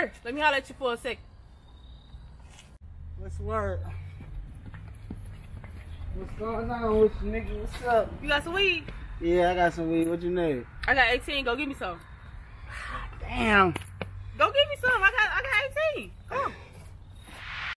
Here, let me holler at you for a sec. What's the word? What's going on with you, Nikki? What's up? You got some weed? Yeah, I got some weed. What you need? I got 18. Go give me some. Damn. Go give me some. I got 18. Come on.